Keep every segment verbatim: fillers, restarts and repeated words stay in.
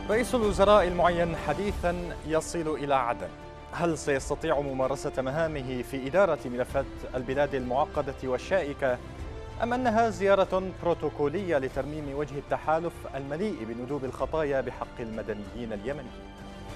رئيس الوزراء المعين حديثا يصل إلى عدن. هل سيستطيع ممارسة مهامه في إدارة ملفات البلاد المعقدة والشائكة، أم أنها زيارة بروتوكولية لترميم وجه التحالف المليء بندوب الخطايا بحق المدنيين اليمنيين؟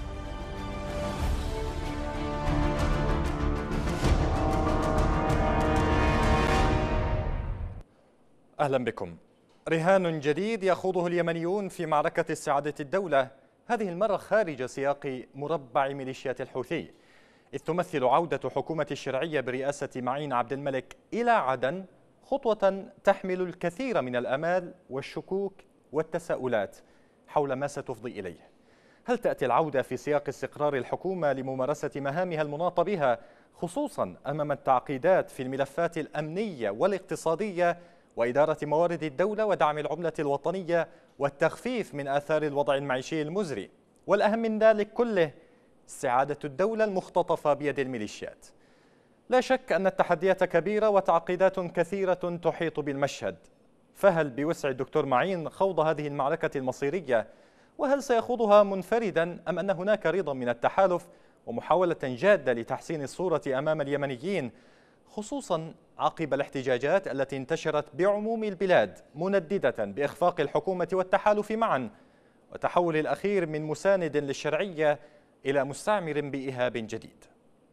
أهلا بكم. رهان جديد يخوضه اليمنيون في معركة استعادة الدولة، هذه المرة خارج سياق مربع ميليشيات الحوثي، إذ تمثل عودة حكومة الشرعية برئاسة معين عبد الملك إلى عدن خطوة تحمل الكثير من الآمال والشكوك والتساؤلات حول ما ستفضي إليه. هل تأتي العودة في سياق استقرار الحكومة لممارسة مهامها المناط بها، خصوصا أمام التعقيدات في الملفات الأمنية والاقتصادية وإدارة موارد الدولة ودعم العملة الوطنية والتخفيف من آثار الوضع المعيشي المزري، والأهم من ذلك كله استعادة الدولة المختطفة بيد الميليشيات؟ لا شك أن التحديات كبيرة وتعقيدات كثيرة تحيط بالمشهد، فهل بوسع الدكتور معين خوض هذه المعركة المصيرية؟ وهل سيخوضها منفردا أم أن هناك رضا من التحالف ومحاولة جادة لتحسين الصورة أمام اليمنيين، خصوصا عقب الاحتجاجات التي انتشرت بعموم البلاد منددة بإخفاق الحكومة والتحالف معا، وتحول الأخير من مساند للشرعية إلى مستعمر بإهاب جديد؟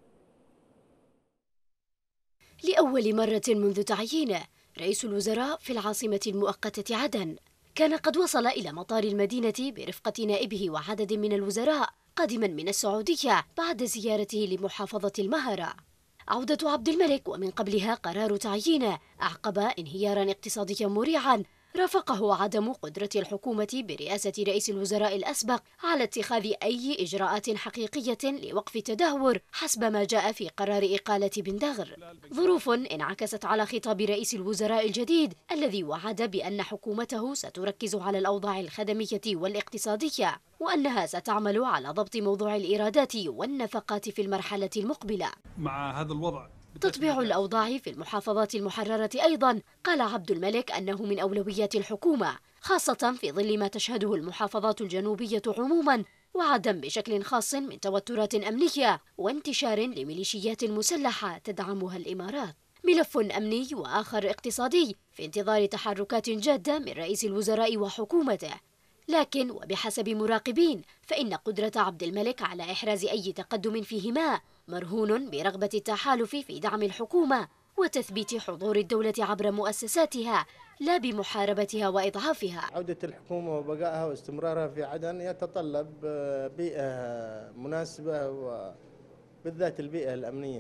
لأول مرة منذ تعيينه رئيس الوزراء في العاصمة المؤقتة عدن كان قد وصل إلى مطار المدينة برفقة نائبه وعدد من الوزراء قادما من السعودية بعد زيارته لمحافظة المهرة. عودة عبد الملك ومن قبلها قرار تعيينه أعقب انهيارا اقتصاديا مريعا رافقه عدم قدرة الحكومة برئاسة رئيس الوزراء الأسبق على اتخاذ أي إجراءات حقيقية لوقف التدهور حسب ما جاء في قرار إقالة بن دغر، ظروف انعكست على خطاب رئيس الوزراء الجديد الذي وعد بأن حكومته ستركز على الأوضاع الخدمية والاقتصادية، وأنها ستعمل على ضبط موضوع الإيرادات والنفقات في المرحلة المقبلة. مع هذا الوضع تطبيع الأوضاع في المحافظات المحررة أيضا قال عبد الملك أنه من أولويات الحكومة، خاصة في ظل ما تشهده المحافظات الجنوبية عموما، وعدم بشكل خاص من توترات أمنية وانتشار لميليشيات مسلحة تدعمها الإمارات. ملف أمني وآخر اقتصادي في انتظار تحركات جادة من رئيس الوزراء وحكومته، لكن وبحسب مراقبين فإن قدرة عبد الملك على إحراز أي تقدم فيهما مرهون برغبة التحالف في دعم الحكومة وتثبيت حضور الدولة عبر مؤسساتها لا بمحاربتها وإضعافها. عودة الحكومة وبقائها واستمرارها في عدن يتطلب بيئة مناسبة وبالذات البيئة الأمنية.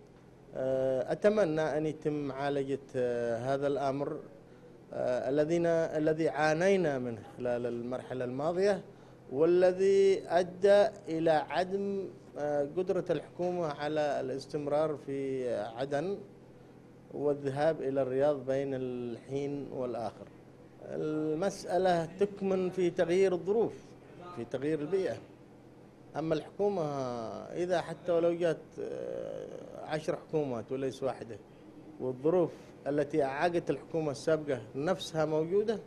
أتمنى أن يتم معالجة هذا الأمر الذين الذي عانينا منه خلال المرحلة الماضية، والذي أدى إلى عدم قدرة الحكومة على الاستمرار في عدن والذهاب إلى الرياض بين الحين والآخر. المسألة تكمن في تغيير الظروف، في تغيير البيئة. أما الحكومة إذا حتى ولو جاءت عشر حكومات وليس واحدة والظروف التي أعاقت الحكومة السابقة نفسها موجودة،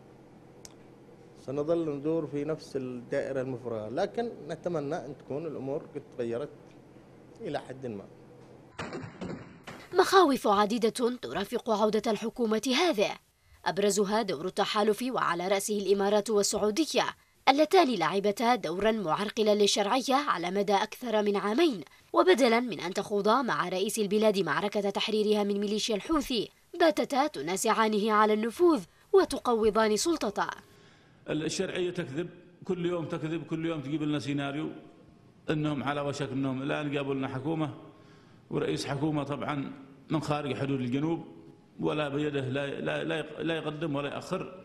سنظل ندور في نفس الدائرة المفرغة، لكن نتمنى أن تكون الأمور قد تغيرت إلى حد ما. مخاوف عديدة ترافق عودة الحكومة هذه، أبرزها دور التحالف وعلى رأسه الإمارات والسعودية، اللتان لعبتا دورا معرقلا للشرعية على مدى أكثر من عامين، وبدلا من أن تخوضا مع رئيس البلاد معركة تحريرها من ميليشيا الحوثي باتتا تنازعانه على النفوذ وتقوضان سلطته. الشرعية تكذب كل يوم، تكذب كل يوم، تجيب لنا سيناريو أنهم على وشك أنهم الآن جابوا لنا حكومة ورئيس حكومة طبعا من خارج حدود الجنوب، ولا بيده لا, لا, لا, لا يقدم ولا يأخر،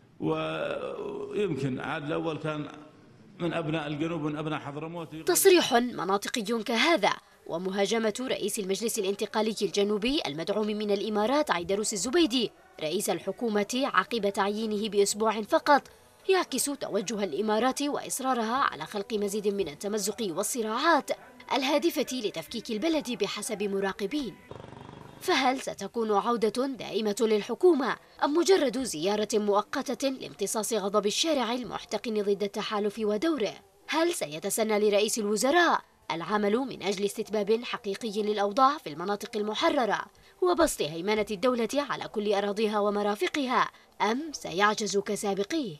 ويمكن عاد الأول كان من أبناء الجنوب من أبناء حضرموت. تصريح مناطقي كهذا ومهاجمة رئيس المجلس الانتقالي الجنوبي المدعوم من الإمارات عيدروس الزبيدي رئيس الحكومة عقب تعيينه بأسبوع فقط يعكس توجه الإمارات وإصرارها على خلق مزيد من التمزق والصراعات الهادفة لتفكيك البلد بحسب مراقبين. فهل ستكون عودة دائمة للحكومة أم مجرد زيارة مؤقتة لامتصاص غضب الشارع المحتقن ضد التحالف ودوره؟ هل سيتسنى لرئيس الوزراء العمل من أجل استتباب حقيقي للأوضاع في المناطق المحررة وبسط هيمنة الدولة على كل أراضيها ومرافقها، أم سيعجز كسابقيه؟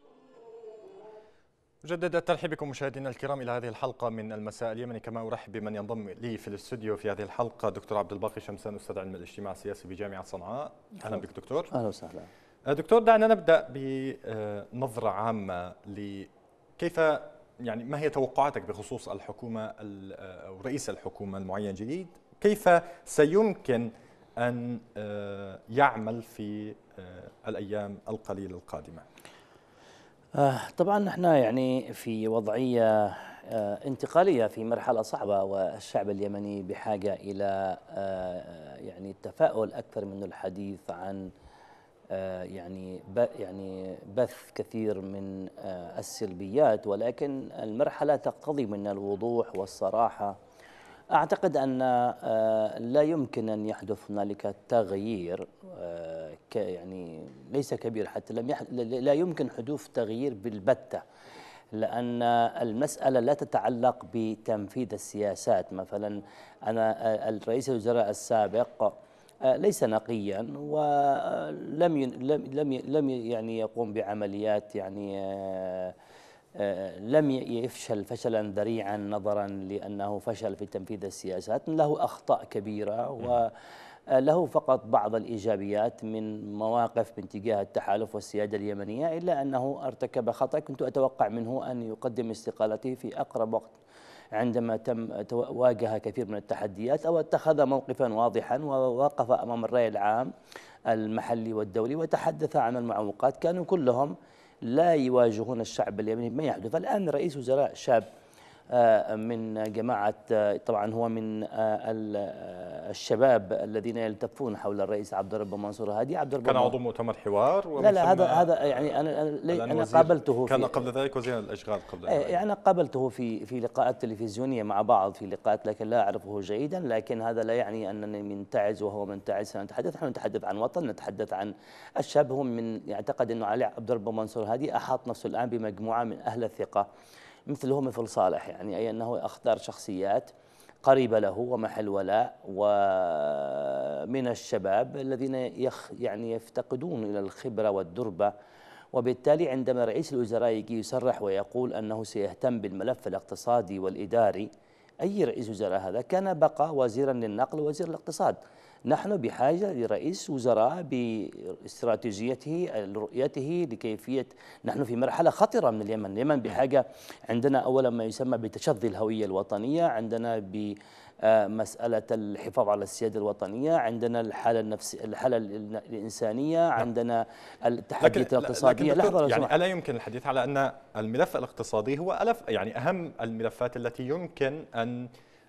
جدد الترحيب بكم مشاهدينا الكرام إلى هذه الحلقة من المساء اليمني، كما أرحب بمن ينضم لي في الاستوديو في هذه الحلقة دكتور عبد الباقي شمسان، أستاذ علم الاجتماع السياسي بجامعة صنعاء. أهلا بك دكتور. أهلا وسهلا دكتور. دعنا نبدأ بنظرة عامة لكيف يعني ما هي توقعاتك بخصوص الحكومة أو رئيس الحكومة المعين جديد، كيف سيمكن أن يعمل في الأيام القليلة القادمة؟ طبعا نحن يعني في وضعية انتقالية في مرحلة صعبة، والشعب اليمني بحاجة إلى يعني التفاؤل أكثر من الحديث عن يعني يعني بث كثير من السلبيات، ولكن المرحلة تقتضي منا الوضوح والصراحة. أعتقد أن لا يمكن أن يحدث هنالك تغيير يعني ليس كبير، حتى لم يح... لا يمكن حدوث تغيير بالبتة، لأن المسألة لا تتعلق بتنفيذ السياسات. مثلا أنا الرئيس الوزراء السابق ليس نقيا ولم ي... لم لم لم يعني يقوم بعمليات يعني لم يفشل فشلا ذريعا نظرا لأنه فشل في تنفيذ السياسات. له أخطاء كبيرة وله فقط بعض الإيجابيات من مواقف من تجاه التحالف والسيادة اليمنية، إلا أنه ارتكب خطأ كنت أتوقع منه أن يقدم استقالته في أقرب وقت عندما تم واجه كثير من التحديات، أو اتخذ موقفا واضحا ووقف أمام الرأي العام المحلي والدولي وتحدث عن المعوقات. كانوا كلهم لا يواجهون الشعب اليمني بما يحدث. الآن رئيس وزراء شاب من جماعة، طبعا هو من الشباب الذين يلتفون حول الرئيس عبد الرب منصور هادي. عبد الرب كان عضو مؤتمر حوار. لا لا هذا هذا يعني أنا أنا, أنا قابلته كان قبل ذلك وزير الأشغال قبل ذلك. يعني أنا قابلته في في لقاءات تلفزيونية مع بعض في لقاءات، لكن لا أعرفه جيدا. لكن هذا لا يعني أنني منتعز وهو منتعز. سنتحدث نحن نتحدث عن وطن، نتحدث عن الشاب. هو من يعتقد أنه علي عبد الرب منصور هادي أحاط نفسه الآن بمجموعة من أهل الثقة مثله مثل صالح، يعني أي أنه أختار شخصيات قريبة له ومحل ولاء ومن الشباب الذين يخ يعني يفتقدون إلى الخبرة والدربة. وبالتالي عندما رئيس الوزراء يجي يصرح ويقول أنه سيهتم بالملف الاقتصادي والإداري، أي رئيس وزراء هذا كان بقى وزيرا للنقل ووزير الاقتصاد. نحن بحاجة لرئيس وزراء باستراتيجيته رؤيته لكيفية. نحن في مرحلة خطرة من اليمن. اليمن بحاجة، عندنا أولا ما يسمى بتشظي الهوية الوطنية، عندنا بمسألة الحفاظ على السيادة الوطنية، عندنا الحالة النفسية، الحالة الإنسانية، عندنا التحديات الاقتصادية. لكن لحظة يعني ألا يمكن الحديث على أن الملف الاقتصادي هو ألف يعني أهم الملفات التي يمكن أن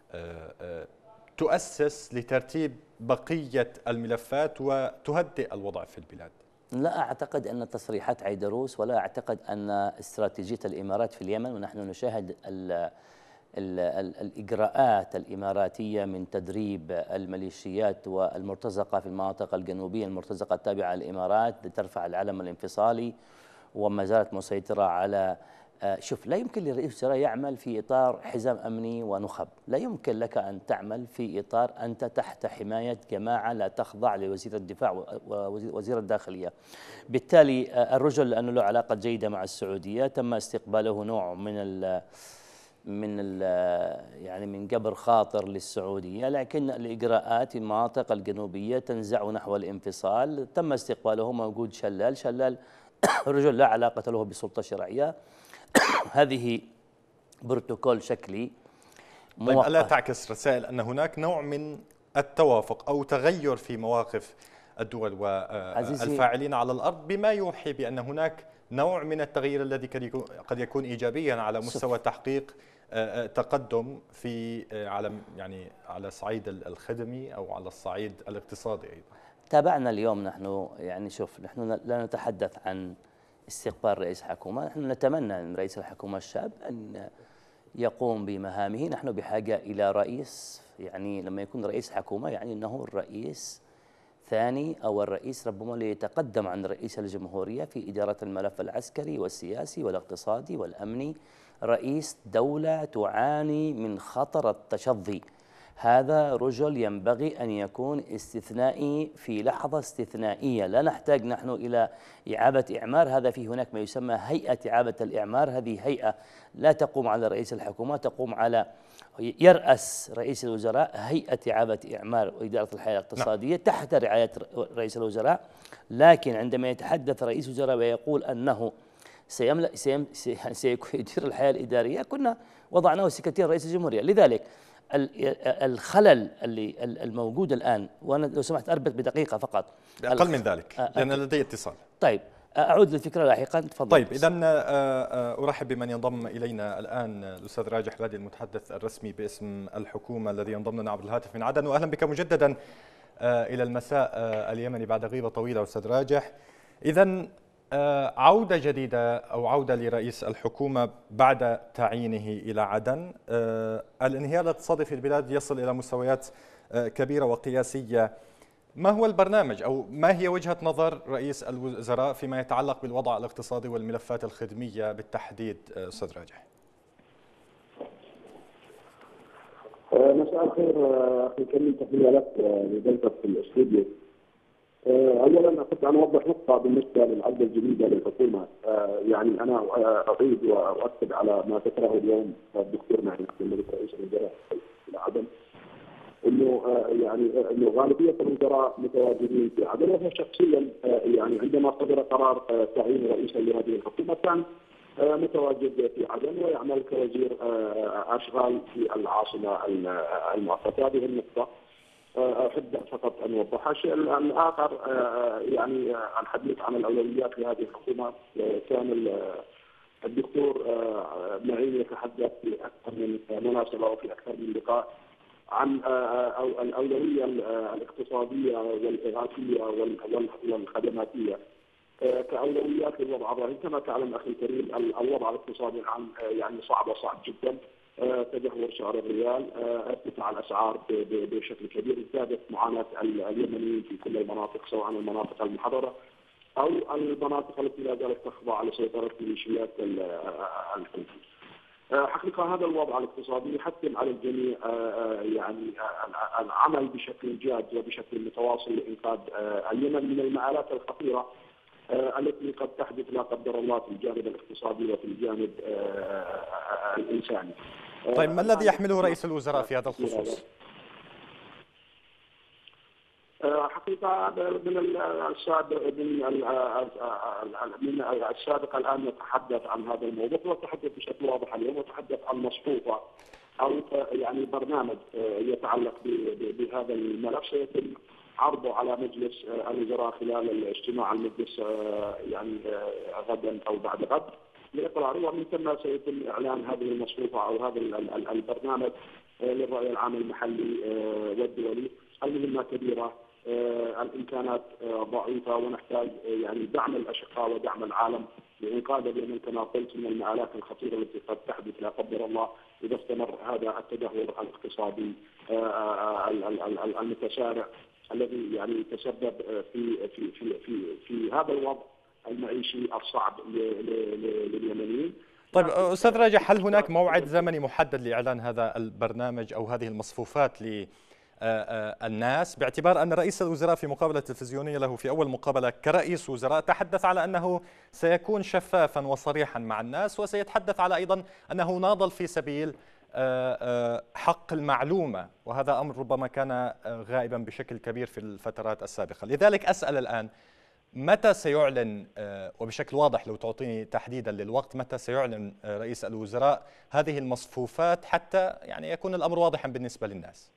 تؤسس لترتيب بقية الملفات وتهدئ الوضع في البلاد؟ لا أعتقد أن تصريحات عيدروس، ولا أعتقد أن استراتيجية الإمارات في اليمن، ونحن نشاهد ال ال ال الإجراءات الإماراتية من تدريب الميليشيات والمرتزقة في المناطق الجنوبية، المرتزقة التابعة للإمارات لترفع العلم الانفصالي، وما زالت مسيطرة على. شوف، لا يمكن لرئيس الوزراء يعمل في إطار حزام أمني ونخب. لا يمكن لك أن تعمل في إطار أنت تحت حماية جماعة لا تخضع لوزير الدفاع ووزير الداخلية. بالتالي الرجل لأنه له علاقة جيدة مع السعودية تم استقباله نوع من ال من ال يعني من جبر خاطر للسعودية، لكن الإجراءات في المناطق الجنوبية تنزع نحو الانفصال. تم استقباله، موجود شلال. شلال رجل لا علاقة له بالسلطة الشرعية. هذه بروتوكول شكلي طيب، ألا تعكس رسائل أن هناك نوع من التوافق أو تغير في مواقف الدول والفاعلين على الأرض، بما يوحي بأن هناك نوع من التغيير الذي قد يكون إيجابيا على مستوى تحقيق تقدم في على يعني على الصعيد الخدمي أو على الصعيد الاقتصادي أيضا؟ تابعنا اليوم نحن، يعني شوف، نحن لا نتحدث عن استقبال رئيس حكومة. نحن نتمنى من رئيس الحكومة الشاب أن يقوم بمهامه. نحن بحاجة إلى رئيس يعني لما يكون رئيس حكومة يعني أنه الرئيس ثاني أو الرئيس ربما ليتقدم عن رئيس الجمهورية في إدارة الملف العسكري والسياسي والاقتصادي والأمني. رئيس دولة تعاني من خطر التشظي، هذا رجل ينبغي أن يكون استثنائي في لحظة استثنائية، لا نحتاج نحن إلى إعادة إعمار. هذا في هناك ما يسمى هيئة إعادة الإعمار، هذه هيئة لا تقوم على رئيس الحكومة، تقوم على يرأس رئيس الوزراء هيئة إعادة إعمار وإدارة الحياة الاقتصادية تحت رعاية رئيس الوزراء. لكن عندما يتحدث رئيس الوزراء ويقول أنه سيملأ سيم سيكون يدير الحياة الإدارية، كنا وضعناه سكرتير رئيس الجمهورية. لذلك الخلل اللي الموجود الآن، وأنا لو سمحت أربط بدقيقة فقط أقل من ذلك لأن لدي اتصال. طيب أعود للفكرة لاحقا، تفضل. طيب إذا أرحب بمن ينضم إلينا الآن الأستاذ راجح بادي المتحدث الرسمي باسم الحكومة الذي ينضم لنا عبر الهاتف من عدن، وأهلا بك مجددا إلى المساء اليمني بعد غيبة طويلة أستاذ راجح. إذا عودة جديدة أو عودة لرئيس الحكومة بعد تعيينه إلى عدن، الانهيار الاقتصادي في البلاد يصل إلى مستويات كبيرة وقياسية. ما هو البرنامج أو ما هي وجهة نظر رئيس الوزراء فيما يتعلق بالوضع الاقتصادي والملفات الخدمية بالتحديد أستاذ راجح؟ مساء الخير أخي كريم، تحية لك لضيفك في الاستوديو. اولا احب ان اوضح نقطه بالنسبه للعوده الجديده للحكومه. يعني انا اعيد واؤكد على ما ذكره اليوم الدكتور معين الملك رئيس الوزراء في عدن، انه يعني انه غالبيه الوزراء متواجدين في عدن، وهو شخصيا يعني عندما صدر قرار تعيين رئيسا لهذه الحكومه كان متواجد في عدن ويعمل كوزير اشغال في العاصمه المؤقته. هذه النقطه احب فقط ان اوضحها. الشيء الاخر يعني الحديث عن الاولويات لهذه الحكومه، كان الدكتور معين يتحدث في اكثر من مناسبه وفي اكثر من لقاء عن الاولويه الاقتصاديه والاغاثيه والخدماتيه كاولويات للوضع الراهن. كما تعلم اخي الكريم الوضع الاقتصادي الان يعني صعب وصعب جدا، تدهور سعر الريال، ارتفاع الاسعار بشكل كبير، ازدادت معاناه اليمنيين في كل المناطق سواء المناطق المحرره او المناطق التي لا زالت تخضع لسيطره ميليشيات الحوثي. حقيقه هذا الوضع الاقتصادي يحتم على الجميع يعني العمل بشكل جاد وبشكل متواصل لانقاذ اليمن من المآلات الخطيره التي قد تحدث لا قدر الله في الجانب الاقتصادي وفي الجانب الانساني. طيب ما الذي يحمله رئيس الوزراء في هذا الخصوص؟ حقيقه من السابق من السابق الان نتحدث عن هذا الموضوع، ونتحدث بشكل واضح اليوم، ونتحدث عن مصفوفه او يعني برنامج يتعلق بهذا الملف سيتم عرضه على مجلس الوزراء خلال الاجتماع المجلس يعني غدا او بعد غد لاقراره، ومن ثم سيتم اعلان هذه المصفوفه او هذا البرنامج للراي العام المحلي والدولي. المهمه كبيره، الامكانات ضعيفه، ونحتاج يعني دعم الاشقاء ودعم العالم لانقاذ اليمن كما قلت من المآلات الخطيره التي قد تحدث لا قدر الله اذا استمر هذا التدهور الاقتصادي المتسارع الذي يعني تسبب في في في في, في هذا الوضع المعيشي الصعب لليمنيين. طيب استاذ راجح، هل هناك موعد زمني محدد لاعلان هذا البرنامج او هذه المصفوفات للناس، باعتبار ان رئيس الوزراء في مقابله تلفزيونيه له في اول مقابله كرئيس وزراء تحدث على انه سيكون شفافا وصريحا مع الناس، وسيتحدث على ايضا انه ناضل في سبيل حق المعلومة، وهذا أمر ربما كان غائبا بشكل كبير في الفترات السابقة. لذلك أسأل الآن متى سيعلن وبشكل واضح، لو تعطيني تحديدا للوقت، متى سيعلن رئيس الوزراء هذه المصفوفات حتى يعني يكون الأمر واضحا بالنسبة للناس؟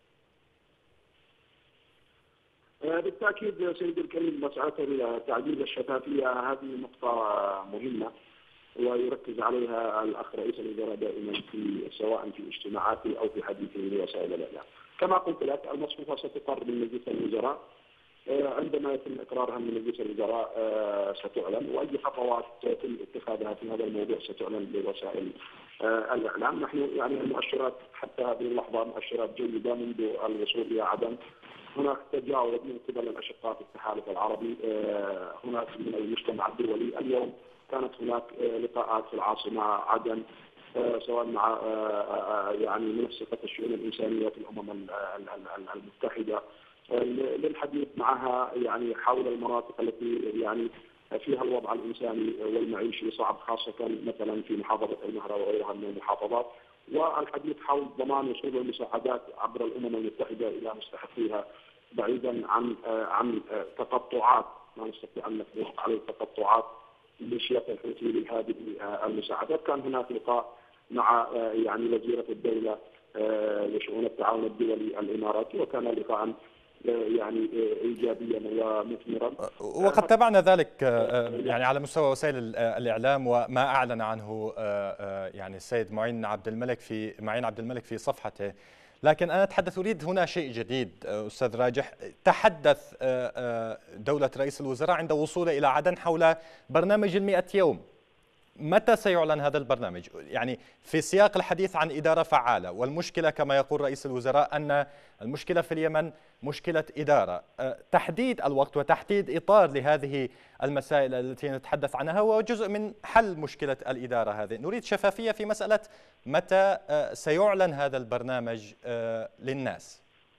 بالتأكيد سيدي الكريم، مسألة تعديل الشفافية هذه نقطة مهمة ويركز عليها الأخ رئيس الوزراء دائما في سواء في اجتماعاته أو في حديثه لوسائل الإعلام. كما قلت لك المصفوفة ستقر من مجلس الوزراء، عندما يتم إقرارها من مجلس الوزراء ستعلن، وأي خطوات يتم اتخاذها في هذا الموضوع ستعلن لوسائل الإعلام. نحن يعني المؤشرات حتى هذه اللحظة مؤشرات جيدة منذ الوصول إلى عدن. هناك تجاوب من قبل الأشقاء في التحالف العربي، هناك من المجتمع الدولي. اليوم كانت هناك لقاءات في العاصمة عدن سواء مع يعني منسقة الشؤون الإنسانية في الأمم المتحدة للحديث معها يعني حول المناطق التي يعني فيها الوضع الإنساني والمعيشي صعب، خاصة مثلا في محافظة المهرة وغيرها من المحافظات، والحديث حول ضمان وصول المساعدات عبر الأمم المتحدة إلى مستحقيها بعيدا عن عن تقطعات ما نستطيع أن نطلق عليه تقطعات ميليشيات الحوثي لهذه المساعدات. كان هناك لقاء مع يعني وزيرة الدولة لشؤون التعاون الدولي الإماراتي، وكان لقاء يعني ايجابيا ومثمرا. وقد تابعنا ذلك يعني على مستوى وسائل الاعلام وما اعلن عنه يعني السيد معين عبد الملك في معين عبد الملك في صفحته. لكن انا اتحدث اريد هنا شيء جديد استاذ راجح. تحدث دولة رئيس الوزراء عند وصوله الى عدن حول برنامج المئة يوم. متى سيعلن هذا البرنامج؟ يعني في سياق الحديث عن إدارة فعالة، والمشكلة كما يقول رئيس الوزراء أن المشكلة في اليمن مشكلة إدارة. تحديد الوقت وتحديد إطار لهذه المسائل التي نتحدث عنها هو جزء من حل مشكلة الإدارة هذه. نريد شفافية في مسألة متى سيعلن هذا البرنامج للناس.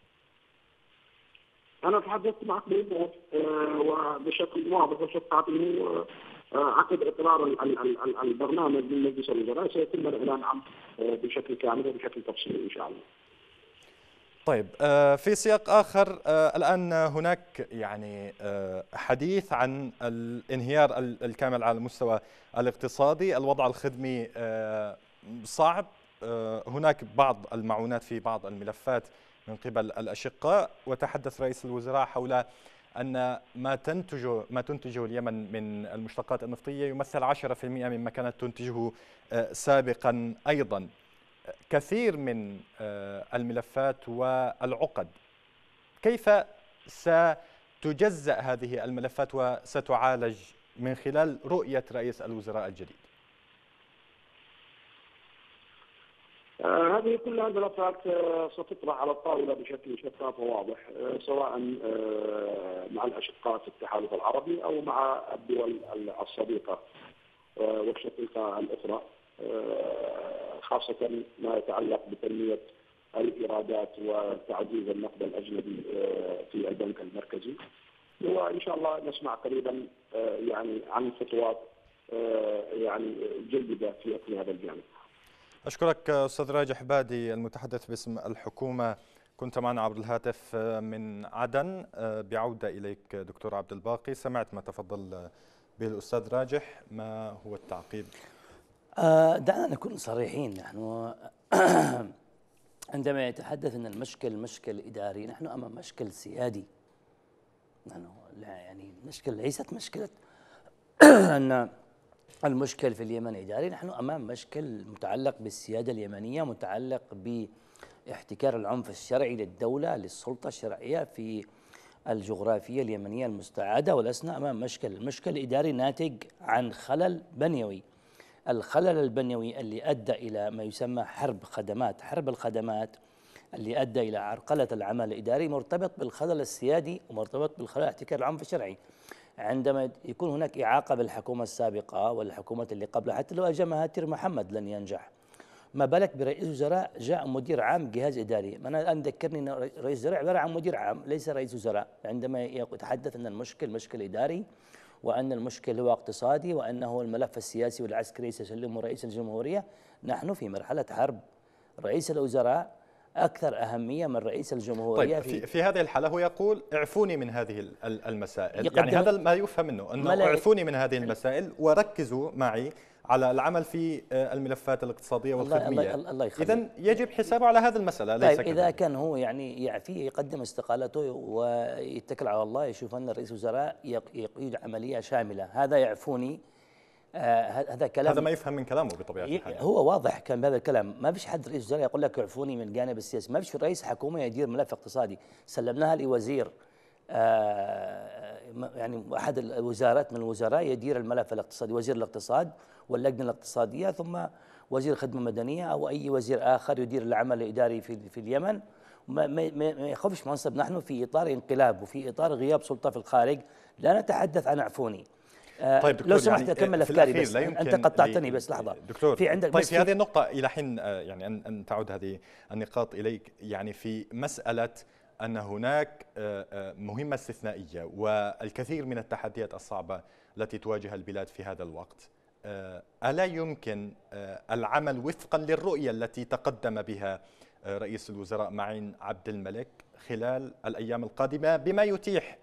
أنا تحدثت معك بوضوح وبشكل واضح وشفاف أنه عقد إقرار البرنامج من مجلس الوزراء سيتم الإعلان عنه بشكل كامل وبشكل تفصيلي إن شاء الله. طيب، في سياق آخر الآن هناك يعني حديث عن الانهيار الكامل على المستوى الاقتصادي، الوضع الخدمي صعب، هناك بعض المعونات في بعض الملفات من قبل الأشقاء، وتحدث رئيس الوزراء حول أن ما تنتجه ما تنتجه اليمن من المشتقات النفطية يمثل عشرة بالمئة مما كانت تنتجه سابقا أيضا. كثير من الملفات والعقد، كيف ستجزأ هذه الملفات وستعالج من خلال رؤية رئيس الوزراء الجديد؟ آه هذه كلها الملفات آه ستطرح على الطاولة بشكل شفاف وواضح، آه سواء آه مع الأشقاء في التحالف العربي أو مع الدول الصديقة آه والشقيقة الأخرى، آه خاصة ما يتعلق بتنمية الإيرادات وتعزيز النقد الأجنبي آه في البنك المركزي. وإن شاء الله نسمع قريبا آه يعني عن خطوات آه يعني جيدة في هذا الجانب. أشكرك أستاذ راجح بادي المتحدث باسم الحكومة، كنت معنا عبر الهاتف من عدن. بعودة إليك دكتور عبد الباقي، سمعت ما تفضل به الأستاذ راجح، ما هو التعقيب؟ دعنا نكون صريحين. نحن عندما يتحدث أن المشكل مشكل إداري، نحن أمام مشكل سيادي. نحن لا يعني مشكل ليست مشكلة أن المشكل في اليمن إداري، نحن أمام مشكل متعلق بالسيادة اليمنية، متعلق باحتكار العنف الشرعي للدولة للسلطة الشرعية في الجغرافية اليمنية المستعادة، ولسنا أمام مشكل المشكل الإداري ناتج عن خلل بنيوي. الخلل البنيوي اللي أدى إلى ما يسمى حرب خدمات، حرب الخدمات اللي أدى إلى عرقلة العمل الإداري مرتبط بالخلل السيادي ومرتبط بالخلل احتكار العنف الشرعي. عندما يكون هناك إعاقة بالحكومة السابقة والحكومة اللي قبلها، حتى لو أجى مهاتير محمد لن ينجح، ما بالك برئيس وزراء جاء مدير عام جهاز إداري. أنا الآن ذكرني أن رئيس وزراء عبارة عن مدير عام ليس رئيس وزراء. عندما يتحدث أن المشكل مشكل إداري وأن المشكل هو اقتصادي وأنه الملف السياسي والعسكري سيسلمه رئيس الجمهورية، نحن في مرحلة حرب. رئيس الوزراء أكثر أهمية من رئيس الجمهورية. طيب في, في هذه الحالة هو يقول اعفوني من هذه المسائل، يعني هذا ما يفهم منه أنه اعفوني من هذه المسائل وركزوا معي على العمل في الملفات الاقتصادية والخدمية. إذن يجب حسابه على هذه المسألة. طيب ليس إذا كان هو يعني يعفيه يقدم استقالته ويتكل على الله، يشوف أن رئيس الوزراء يقيد عملية شاملة، هذا يعفوني. آه هذا كلام هذا ما يفهم من كلامه بطبيعة الحال. هو واضح كان بهذا الكلام. ما فيش حد رئيس وزراء يقول لك اعفوني من الجانب السياسي، ما فيش رئيس حكومة يدير ملف اقتصادي. سلمناها لوزير آه يعني أحد الوزارات من الوزراء يدير الملف الاقتصادي، وزير الاقتصاد واللجنة الاقتصادية، ثم وزير خدمة مدنية أو أي وزير آخر يدير العمل الإداري في في اليمن، ما ما ما يخافش منصب. نحن في إطار انقلاب وفي إطار غياب سلطة في الخارج، لا نتحدث عن أعفوني. طيب دكتور، لو سمحت يعني أكمل أفكاري بس، لا يمكن أنت قطعتني بس لحظة دكتور. في عندك طيب بس في هذه النقطة إلى حين يعني أن أن تعود هذه النقاط إليك، يعني في مسألة أن هناك مهمة استثنائية والكثير من التحديات الصعبة التي تواجه البلاد في هذا الوقت، ألا يمكن العمل وفقا للرؤية التي تقدم بها رئيس الوزراء معين عبد الملك خلال الأيام القادمة بما يتيح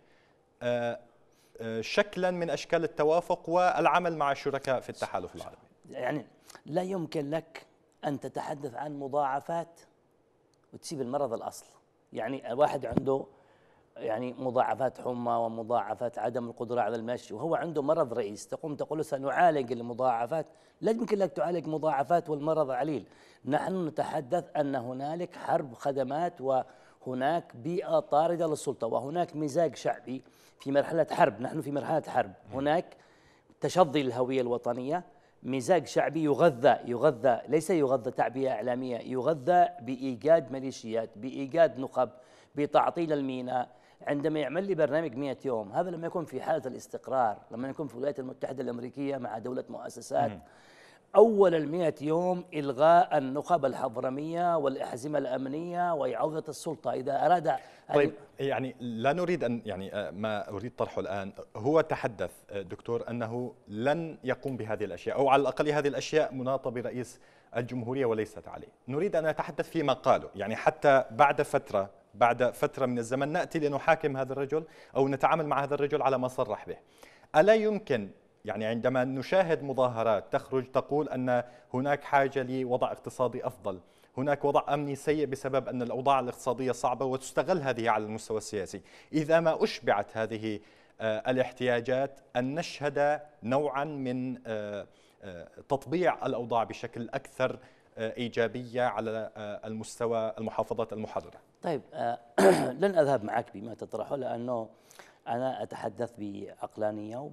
شكلا من أشكال التوافق والعمل مع الشركاء في التحالف العربي؟ يعني لا يمكن لك أن تتحدث عن مضاعفات وتسيب المرض الأصل. يعني واحد عنده يعني مضاعفات حمى ومضاعفات عدم القدرة على المشي وهو عنده مرض رئيس، تقوم تقول له سنعالج المضاعفات، لا يمكن لك تعالج مضاعفات والمرض عليل. نحن نتحدث أن هنالك حرب خدمات وهناك بيئة طاردة للسلطة وهناك مزاج شعبي في مرحلة حرب. نحن في مرحلة حرب، هناك تشظي الهوية الوطنية، مزاج شعبي يغذى يغذى ليس يغذى تعبئة إعلامية، يغذى بإيجاد ميليشيات، بإيجاد نخب، بتعطيل الميناء. عندما يعمل لي برنامج مئة يوم، هذا لما يكون في حالة الاستقرار، لما يكون في الولايات المتحدة الأمريكية مع دولة مؤسسات، أول المئة يوم إلغاء النخب الحضرمية والأحزمة الأمنية وإعادة السلطة إذا أراد. طيب يعني لا نريد أن يعني ما أريد طرحه الآن، هو تحدث دكتور أنه لن يقوم بهذه الأشياء أو على الأقل هذه الأشياء مناطة برئيس الجمهورية وليست عليه. نريد أن نتحدث فيما قاله، يعني حتى بعد فترة بعد فترة من الزمن نأتي لنحاكم هذا الرجل أو نتعامل مع هذا الرجل على ما صرح به. ألا يمكن يعني عندما نشاهد مظاهرات تخرج تقول أن هناك حاجة لوضع اقتصادي أفضل، هناك وضع أمني سيء بسبب أن الأوضاع الاقتصادية صعبة وتستغل هذه على المستوى السياسي، إذا ما أشبعت هذه الاحتياجات أن نشهد نوعا من تطبيع الأوضاع بشكل أكثر إيجابية على المستوى المحافظات المحررة؟ طيب لن أذهب معك بما تطرحه، لأنه أنا أتحدث بعقلانية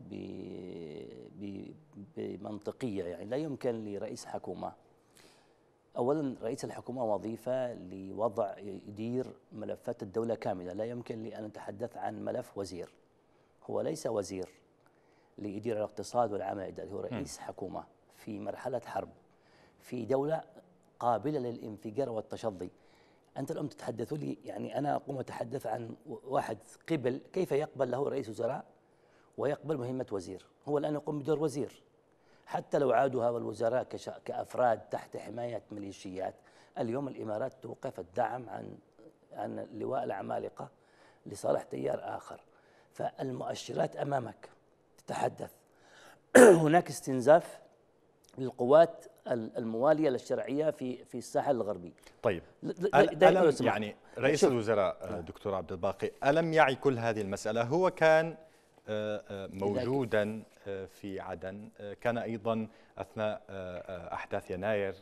وبمنطقية. يعني لا يمكن لرئيس حكومة، أولا رئيس الحكومة وظيفة لوضع يدير ملفات الدولة كاملة، لا يمكن لي أن أتحدث عن ملف وزير. هو ليس وزير ليدير الاقتصاد والعمل الإداري، هو رئيس حكومة في مرحلة حرب في دولة قابلة للانفجار والتشظي. أنت اليوم تتحدثوا لي، يعني أنا أقوم أتحدث عن واحد قبل كيف يقبل له رئيس وزراء ويقبل مهمة وزير. هو الآن يقوم بدور وزير، حتى لو عادوا هؤلاء الوزراء كأفراد تحت حماية ميليشيات. اليوم الإمارات توقف الدعم عن عن لواء العمالقة لصالح تيار آخر، فالمؤشرات أمامك تتحدث. هناك استنزاف للقوات الموالية للشرعية في في الساحل الغربي. طيب ألم يعني رئيس الوزراء دكتور عبد الباقي ألم يعي كل هذه المسألة؟ هو كان موجودا في عدن، كان أيضا أثناء أحداث يناير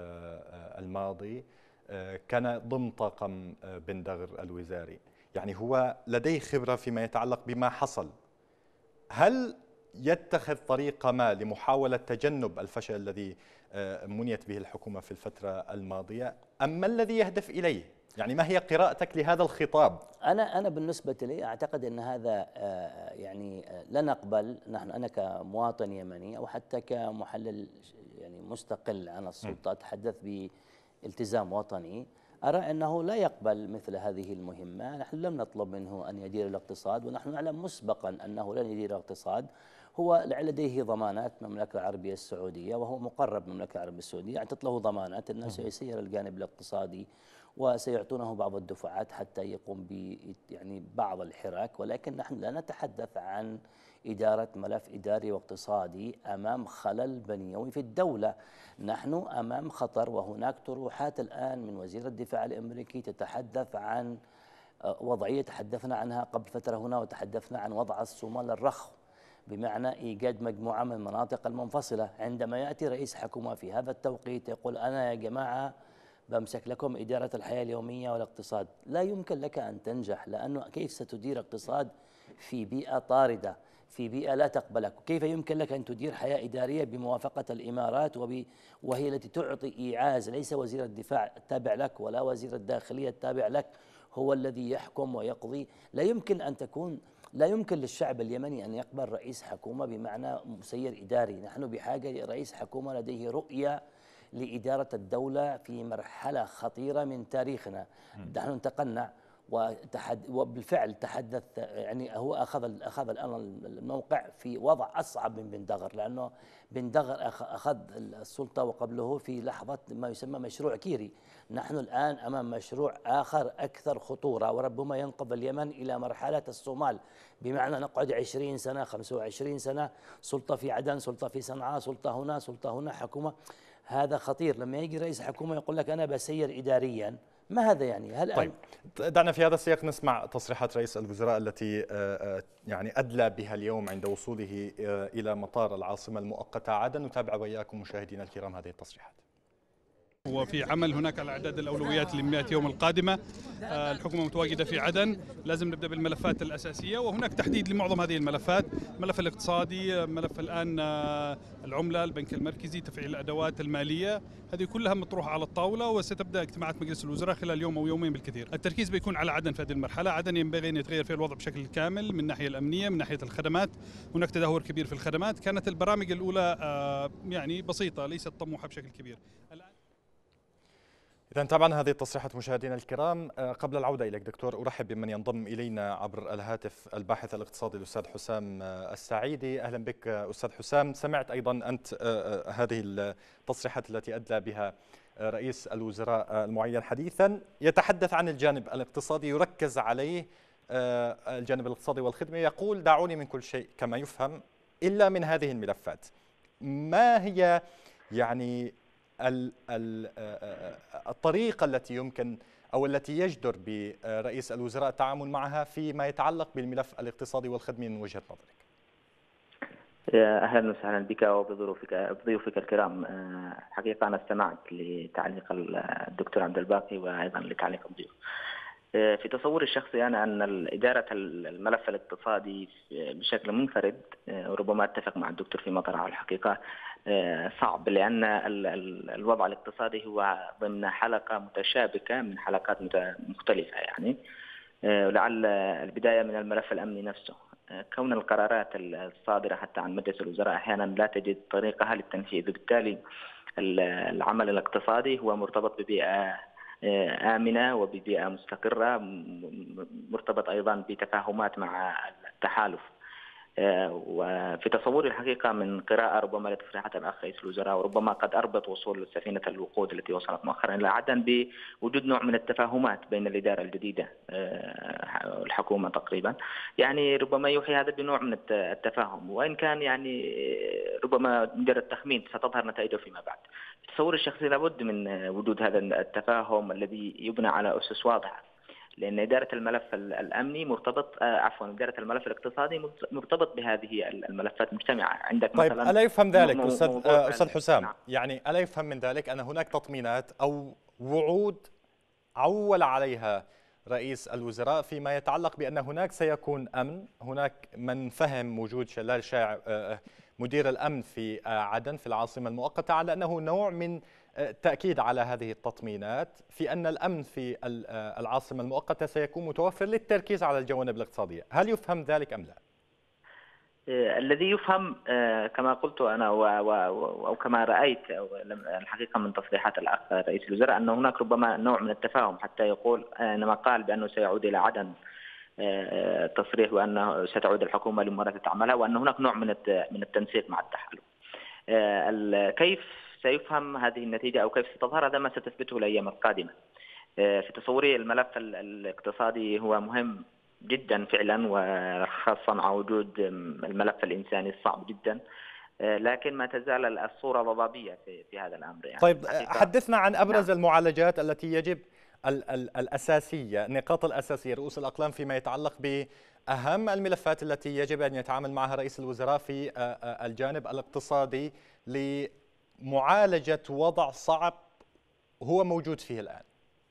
الماضي كان ضمن طاقم بن دغر الوزاري، يعني هو لديه خبرة فيما يتعلق بما حصل. هل يتخذ طريقة ما لمحاولة تجنب الفشل الذي منيت به الحكومة في الفترة الماضية، أم ما الذي يهدف إليه؟ يعني ما هي قراءتك لهذا الخطاب؟ أنا أنا بالنسبة لي أعتقد أن هذا يعني لا نقبل، نحن أنا كمواطن يمني أو حتى كمحلل يعني مستقل عن السلطة أتحدث بالتزام وطني، أرى أنه لا يقبل مثل هذه المهمة. نحن لم نطلب منه أن يدير الاقتصاد، ونحن نعلم مسبقا أنه لن يدير الاقتصاد. هو لديه ضمانات المملكة العربية السعودية وهو مقرب من المملكة العربية السعودية، أعطت له ضمانات أنه سيسير الجانب الاقتصادي وسيعطونه بعض الدفعات حتى يقوم ب يعني بعض الحراك، ولكن نحن لا نتحدث عن إدارة ملف إداري واقتصادي أمام خلل بنيوي في الدولة. نحن أمام خطر، وهناك طروحات الآن من وزير الدفاع الأمريكي تتحدث عن وضعية تحدثنا عنها قبل فترة هنا، وتحدثنا عن وضع الصومال الرخو، بمعنى إيجاد مجموعة من المناطق المنفصلة. عندما يأتي رئيس حكومة في هذا التوقيت يقول أنا يا جماعة بمسك لكم إدارة الحياة اليومية والاقتصاد، لا يمكن لك أن تنجح، لأنه كيف ستدير اقتصاد في بيئة طاردة، في بيئة لا تقبلك، وكيف يمكن لك أن تدير حياة إدارية بموافقة الإمارات وب... وهي التي تعطي إيعاز، ليس وزير الدفاع التابع لك ولا وزير الداخلية التابع لك هو الذي يحكم ويقضي. لا يمكن أن تكون لا يمكن للشعب اليمني أن يقبل رئيس حكومة بمعنى مسير إداري. نحن بحاجة لرئيس حكومة لديه رؤية لإدارة الدولة في مرحلة خطيرة من تاريخنا. نحن انتقلنا وتحد وبالفعل تحدث، يعني هو أخذ أخذ الآن الموقع في وضع أصعب من بندغر، لأنه بندغر أخذ السلطة وقبله في لحظة ما يسمى مشروع كيري. نحن الآن أمام مشروع آخر أكثر خطورة، وربما ينقذ اليمن إلى مرحلة الصومال، بمعنى نقعد عشرين سنة خمسة وعشرين سنة سلطة في عدن، سلطة في صنعاء، سلطة هنا، سلطة هنا، حكومة. هذا خطير. لما يجي رئيس حكومة يقول لك أنا بسير إداريا، ما هذا يعني؟ هل طيب دعنا في هذا السياق نسمع تصريحات رئيس الوزراء التي يعني أدلى بها اليوم عند وصوله إلى مطار العاصمة المؤقتة عدن. نتابع وإياكم مشاهدينا الكرام هذه التصريحات. وفي عمل هناك على إعداد الأولويات للمئة يوم القادمة. الحكومة متواجدة في عدن، لازم نبدأ بالملفات الأساسية، وهناك تحديد لمعظم هذه الملفات. الملف الاقتصادي، ملف الآن العملة، البنك المركزي، تفعيل الأدوات المالية، هذه كلها مطروحة على الطاولة، وستبدأ اجتماعات مجلس الوزراء خلال يوم أو يومين بالكثير. التركيز بيكون على عدن في هذه المرحلة. عدن ينبغي أن يتغير فيها الوضع بشكل كامل من الناحية الأمنية، من ناحية الخدمات. هناك تدهور كبير في الخدمات. كانت البرامج الأولى يعني بسيطة، ليست طموحة بشكل كبير. إذا تابعنا هذه التصريحات مشاهدينا الكرام. قبل العودة إليك دكتور، أرحب بمن ينضم إلينا عبر الهاتف الباحث الاقتصادي الأستاذ حسام السعيدي. أهلا بك أستاذ حسام. سمعت أيضا أنت هذه التصريحات التي أدلى بها رئيس الوزراء المعين حديثا، يتحدث عن الجانب الاقتصادي، يركز عليه الجانب الاقتصادي والخدمة، يقول دعوني من كل شيء كما يفهم إلا من هذه الملفات. ما هي يعني الطريقة التي يمكن أو التي يجدر برئيس الوزراء التعامل معها فيما يتعلق بالملف الاقتصادي والخدمي من وجهة نظرك؟ أهلا وسهلا بك وبضيوفك بضيوفك الكرام. حقيقة أنا استمعت لتعليق الدكتور عبد الباقي وأيضا لتعليق الضيوف. في تصوري الشخصي أنا أن إدارة الملف الاقتصادي بشكل منفرد، وربما أتفق مع الدكتور في مطرح الحقيقة صعب، لأن الوضع الاقتصادي هو ضمن حلقة متشابكة من حلقات مختلفة يعني. ولعل البداية من الملف الأمني نفسه. كون القرارات الصادرة حتى عن مجلس الوزراء أحيانا لا تجد طريقها للتنفيذ، وبالتالي العمل الاقتصادي هو مرتبط ببيئة آمنة وببيئة مستقرة، مرتبط أيضا بتفاهمات مع التحالف. وفي تصوري الحقيقة من قراءة ربما لتصريحات الأخ رئيس الوزراء، وربما قد أربط وصول سفينة الوقود التي وصلت مؤخرا إلى عدن بوجود نوع من التفاهمات بين الإدارة الجديدة والحكومة تقريبا، يعني ربما يوحي هذا بنوع من التفاهم، وإن كان يعني ربما مجرد تخمين ستظهر نتائجه فيما بعد. في تصوري الشخصي لابد من وجود هذا التفاهم الذي يبنى على أسس واضحة، لأن إدارة الملف الأمني مرتبط عفوا إدارة الملف الاقتصادي مرتبط بهذه الملفات مجتمعة. عندك طيب مثلا ألا يفهم ذلك أستاذ أستاذ حسام؟ نعم. يعني ألا يفهم من ذلك أن هناك تطمينات أو وعود عول عليها رئيس الوزراء فيما يتعلق بأن هناك سيكون أمن، هناك من فهم وجود شلال شاع مدير الأمن في عدن في العاصمة المؤقتة على أنه نوع من تأكيد على هذه التطمينات في أن الأمن في العاصمة المؤقتة سيكون متوفر للتركيز على الجوانب الاقتصادية. هل يفهم ذلك أم لا؟ الذي يفهم كما قلت أنا أو كما رأيت الحقيقة من تصريحات الأخ رئيس الوزراء أن هناك ربما نوع من التفاهم، حتى يقول عندما قال بأنه سيعود إلى عدن تصريح وأنه ستعود الحكومة لممارسة عملها، وأن هناك نوع من من التنسيق مع التحالف. كيف سيفهم هذه النتيجة أو كيف ستظهر هذا ما ستثبته الأيام القادمة. في تصوري الملف الاقتصادي هو مهم جدا فعلا، وخاصة مع وجود الملف الإنساني الصعب جدا، لكن ما تزال الصورة ضبابية في, في هذا الأمر يعني. طيب حدثنا عن أبرز نعم. المعالجات التي يجب ال ال الأساسية، النقاط الأساسية، رؤوس الأقلام فيما يتعلق بأهم الملفات التي يجب أن يتعامل معها رئيس الوزراء في الجانب الاقتصادي لمعالجة وضع صعب هو موجود فيه الآن.